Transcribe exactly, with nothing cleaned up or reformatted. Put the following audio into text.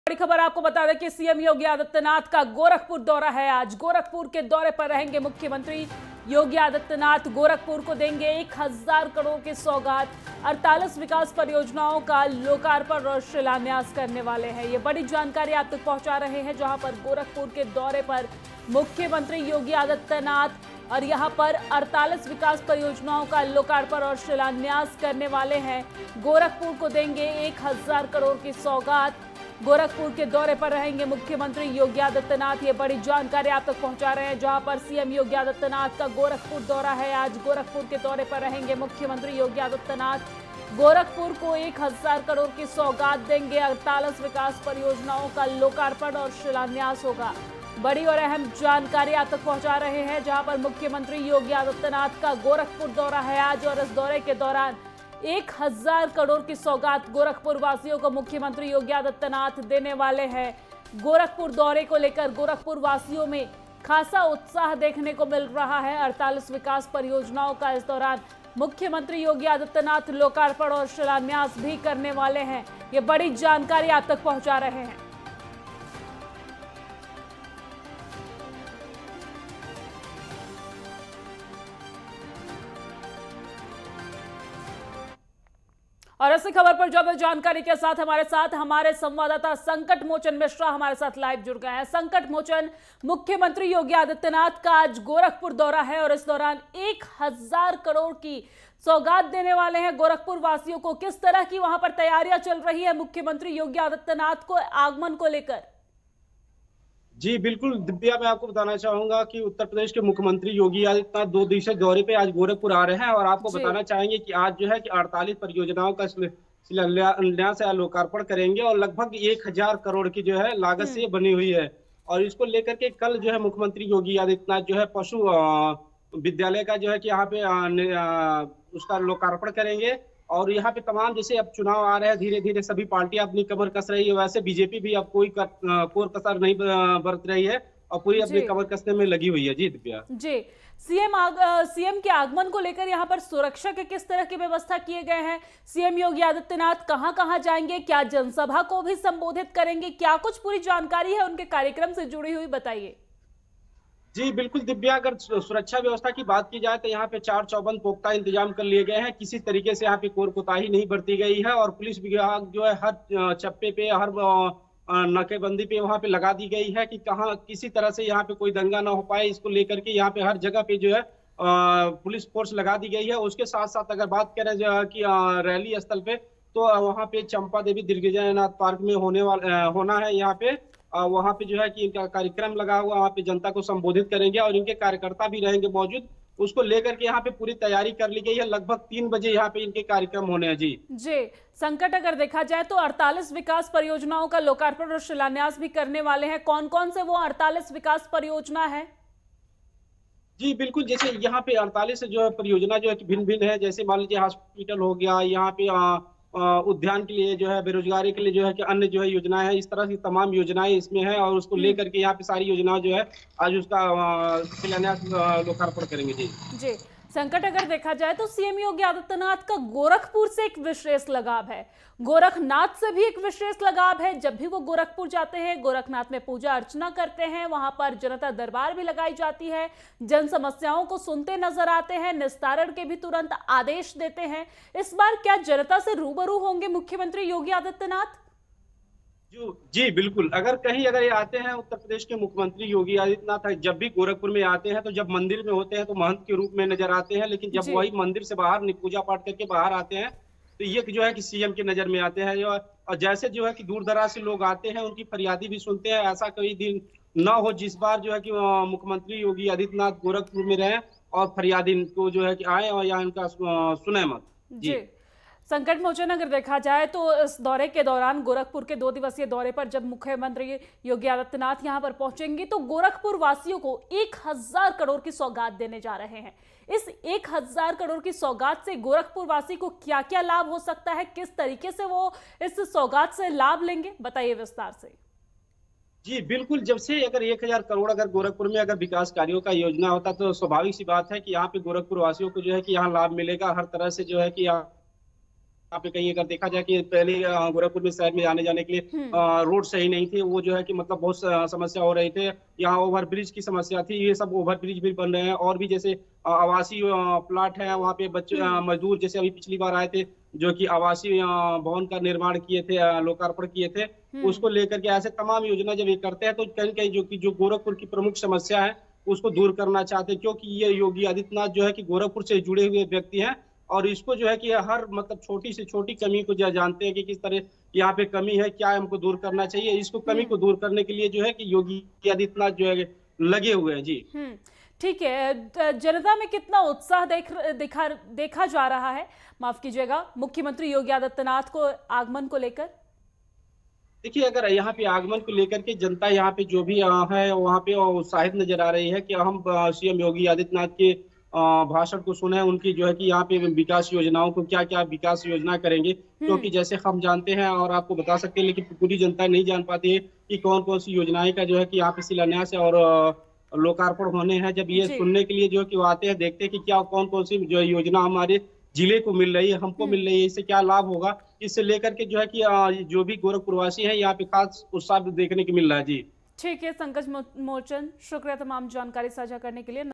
बड़ी खबर आपको बता दें कि सीएम योगी आदित्यनाथ का गोरखपुर दौरा है। आज गोरखपुर के दौरे पर रहेंगे मुख्यमंत्री योगी आदित्यनाथ। गोरखपुर को देंगे एक हजार करोड़ की सौगात। अड़तालीस विकास परियोजनाओं का लोकार्पण और शिलान्यास करने वाले हैं। ये बड़ी जानकारी आप तक पहुंचा रहे हैं, जहां पर गोरखपुर के दौरे पर मुख्यमंत्री योगी आदित्यनाथ और यहां पर अड़तालीस विकास परियोजनाओं का लोकार्पण और शिलान्यास करने वाले हैं। गोरखपुर को देंगे एक हजार करोड़ की सौगात। गोरखपुर के दौरे पर रहेंगे मुख्यमंत्री योगी आदित्यनाथ। ये बड़ी जानकारी आप तक पहुंचा रहे हैं, जहां पर सीएम योगी आदित्यनाथ का गोरखपुर दौरा है। आज गोरखपुर के दौरे पर रहेंगे मुख्यमंत्री योगी आदित्यनाथ। गोरखपुर को एक हजार करोड़ की सौगात देंगे। अड़तालीस विकास परियोजनाओं का लोकार्पण और शिलान्यास होगा। बड़ी और अहम जानकारी आप तक पहुंचा रहे हैं, जहां पर मुख्यमंत्री योगी आदित्यनाथ का गोरखपुर दौरा है आज, और इस दौरे के दौरान एक हजार करोड़ की सौगात गोरखपुर वासियों को मुख्यमंत्री योगी आदित्यनाथ देने वाले हैं। गोरखपुर दौरे को लेकर गोरखपुर वासियों में खासा उत्साह देखने को मिल रहा है। अड़तालीस विकास परियोजनाओं का इस दौरान मुख्यमंत्री योगी आदित्यनाथ लोकार्पण और शिलान्यास भी करने वाले हैं। ये बड़ी जानकारी आप तक पहुंचा रहे हैं। और ऐसी खबर पर ज्यादा जानकारी के साथ हमारे साथ हमारे संवाददाता संकट मोचन मिश्रा हमारे साथ लाइव जुड़ गए हैं। संकट मोचन, मुख्यमंत्री योगी आदित्यनाथ का आज गोरखपुर दौरा है और इस दौरान एक हजार करोड़ की सौगात देने वाले हैं गोरखपुर वासियों को। किस तरह की वहां पर तैयारियां चल रही है मुख्यमंत्री योगी आदित्यनाथ को आगमन को लेकर? जी बिल्कुल दिव्या, मैं आपको बताना चाहूंगा कि उत्तर प्रदेश के मुख्यमंत्री योगी आदित्यनाथ दो दिवसीय दौरे पे आज गोरखपुर आ रहे हैं और आपको बताना चाहेंगे कि आज जो है कि अड़तालीस परियोजनाओं का शिलान्यास या लोकार्पण करेंगे और लगभग एक हजार करोड़ की जो है लागत से बनी हुई है। और इसको लेकर के कल जो है मुख्यमंत्री योगी आदित्यनाथ जो है पशु विद्यालय का जो है कि यहाँ पे उसका लोकार्पण करेंगे। और यहाँ पे तमाम जैसे अब चुनाव आ रहे हैं, धीरे धीरे सभी पार्टियां अपनी कमर कस रही है, वैसे बीजेपी भी अब कोई कर, कोर कसर नहीं बरत रही है और पूरी अपनी कमर कसने में लगी हुई है। जी दिव्या जी, सीएम आग, सीएम के आगमन को लेकर यहाँ पर सुरक्षा के किस तरह की व्यवस्था किए गए हैं? सीएम योगी आदित्यनाथ कहां कहां जाएंगे? क्या जनसभा को भी संबोधित करेंगे? क्या कुछ पूरी जानकारी है उनके कार्यक्रम से जुड़ी हुई, बताइए। जी बिल्कुल दिव्या, अगर सुरक्षा व्यवस्था की बात की जाए तो यहाँ पे चार चौबंद पुख्ता इंतजाम कर लिए गए हैं। किसी तरीके से यहाँ पे कोई कोताही नहीं बरती गई है और पुलिस विभाग जो है हर चप्पे पे, हर नाकेबंदी पे वहाँ पे लगा दी गई है कि कहाँ किसी तरह से यहाँ पे कोई दंगा ना हो पाए। इसको लेकर के यहाँ पे हर जगह पे जो है पुलिस फोर्स लगा दी गई है। उसके साथ साथ अगर बात करें जो है कि रैली स्थल पे, तो वहाँ पे चंपा देवी दिग्विजयनाथ पार्क में होने वाला होना है। यहाँ पे वहाँ पे जो है कि इनका कार्यक्रम लगा हुआ, वहाँ पे जनता को संबोधित करेंगे और इनके कार्यकर्ता भी रहेंगे मौजूद। उसको लेकर के यहाँ पे पूरी तैयारी कर ली गई है। लगभग तीन बजे यहाँ पे इनके कार्यक्रम होने हैं। जी जी संकट, अगर देखा जाए तो अड़तालीस विकास परियोजनाओं का लोकार्पण और शिलान्यास भी करने वाले हैं। कौन कौन से वो अड़तालीस विकास परियोजना है? जी बिल्कुल, जैसे यहाँ पे अड़तालीस जो है परियोजना जो है कि भिन्न भिन्न है। जैसे मान लीजिए हॉस्पिटल हो गया, यहाँ पे आ, उद्यान के लिए जो है, बेरोजगारी के लिए जो है कि अन्य जो है योजनाएं हैं। इस तरह की तमाम योजनाएं इसमें है और उसको लेकर के यहाँ पे सारी योजनाएं जो है आज उसका शिलान्यास लोकार्पण करेंगे। जी जी संकट, अगर देखा जाए तो सीएम योगी आदित्यनाथ का गोरखपुर से एक विशेष लगाव है, गोरखनाथ से भी एक विशेष लगाव है। जब भी वो गोरखपुर जाते हैं, गोरखनाथ में पूजा अर्चना करते हैं, वहां पर जनता दरबार भी लगाई जाती है, जन समस्याओं को सुनते नजर आते हैं, निस्तारण के भी तुरंत आदेश देते हैं। इस बार क्या जनता से रूबरू होंगे मुख्यमंत्री योगी आदित्यनाथ? जी बिल्कुल, अगर कहीं अगर ये आते हैं उत्तर प्रदेश के मुख्यमंत्री योगी आदित्यनाथ, जब भी गोरखपुर में आते हैं तो जब मंदिर में होते हैं तो महंत के रूप में नजर आते हैं, लेकिन जब वही मंदिर से बाहर पूजा पाठ करके बाहर आते हैं तो ये जो है कि सीएम की नजर में आते हैं। और जैसे जो है कि दूर दराज से लोग आते हैं, उनकी फरियादी भी सुनते हैं। ऐसा कोई दिन ना हो जिस बार जो है कि मुख्यमंत्री योगी आदित्यनाथ गोरखपुर में रहे और फरियादी को जो है कि आए और या इनका सुने मत। जी संकट मोचन, अगर देखा जाए तो इस दौरे के दौरान, गोरखपुर के दो दिवसीय दौरे पर जब मुख्यमंत्री योगी आदित्यनाथ यहां पर पहुंचेंगे तो गोरखपुर वासियों को एक हजार करोड़ की सौगात देने जा रहे हैं। इस एक हजार करोड़ की सौगात से गोरखपुर वासी को क्या क्या लाभ हो सकता है? किस तरीके से वो इस सौगात से लाभ लेंगे, बताइए विस्तार से। जी बिल्कुल, जब से अगर एक हजार करोड़ अगर गोरखपुर में अगर विकास कार्यों का योजना होता तो स्वाभाविक सी बात है कि यहाँ पे गोरखपुर वासियों को जो है कि यहाँ लाभ मिलेगा। हर तरह से जो है कि यहाँ पे कहीं अगर देखा जाए कि पहले अ, गोरखपुर में शहर में आने जाने के लिए हम्म। अ, रोड सही नहीं थी, वो जो है कि मतलब बहुत स- समस्या हो रही थे। यहाँ ओवर ब्रिज की समस्या थी, ये सब ओवर ब्रिज भी बन रहे हैं। और भी जैसे अ, आवासीय अ, प्लाट है, वहाँ पे बच्चे अ, हम्म। मजदूर जैसे अभी पिछली बार आए थे, जो कि आवासीय अ, भवन का निर्माण किए थे, अ, लोकार्पण किए थे, हम्म। उसको लेकर के ऐसे तमाम योजना जब ये करते हैं तो कहीं कहीं जो कि जो गोरखपुर की प्रमुख समस्या है उसको दूर करना चाहते हैं, क्योंकि ये योगी आदित्यनाथ जो है कि गोरखपुर से जुड़े हुए व्यक्ति हैं। और इसको जो है कि हर मतलब छोटी से छोटी कमी को जो जानते हैं कि किस तरह यहाँ पे कमी है, क्या हमको दूर करना चाहिए। इसको कमी को हम्म। दूर करने के लिए जो है कि योगी आदित्यनाथ जो है लगे हुए हैं। जी हम्म। ठीक है, द- जनता में कितना उत्साह देख दिखा देखा जा रहा है, माफ कीजिएगा, मुख्यमंत्री योगी आदित्यनाथ को आगमन को लेकर? देखिए, अगर यहाँ पे आगमन को लेकर के जनता यहाँ पे जो भी अ, है वहाँ पे उत्साहित नजर आ रही है कि हम सीएम योगी आदित्यनाथ के अ, भाषण को सुने, उनकी जो है कि यहाँ पे विकास योजनाओं को क्या क्या विकास योजना करेंगे। हम्म। क्योंकि जैसे हम जानते हैं और आपको बता सकते हैं, लेकिन पूरी जनता नहीं जान पाती है कि कौन कौन सी योजनाएं का जो है कि यहाँ पे शिलान्यास और अ, लोकार्पण होने हैं। जब ये जी। सुनने के लिए जो है कि वो आते हैं, देखते हैं कि क्या कौन कौन सी जो योजना हमारे जिले को मिल रही है, हमको हम्म। मिल रही है, इससे क्या लाभ होगा। इससे लेकर के जो है कि अ, जो भी गोरखपुरवासी हैं यहाँ पे खास उत्साह देखने को मिल रहा है। जी ठीक है, संकट मो- मोचन, शुक्रिया तमाम जानकारी साझा करने के लिए।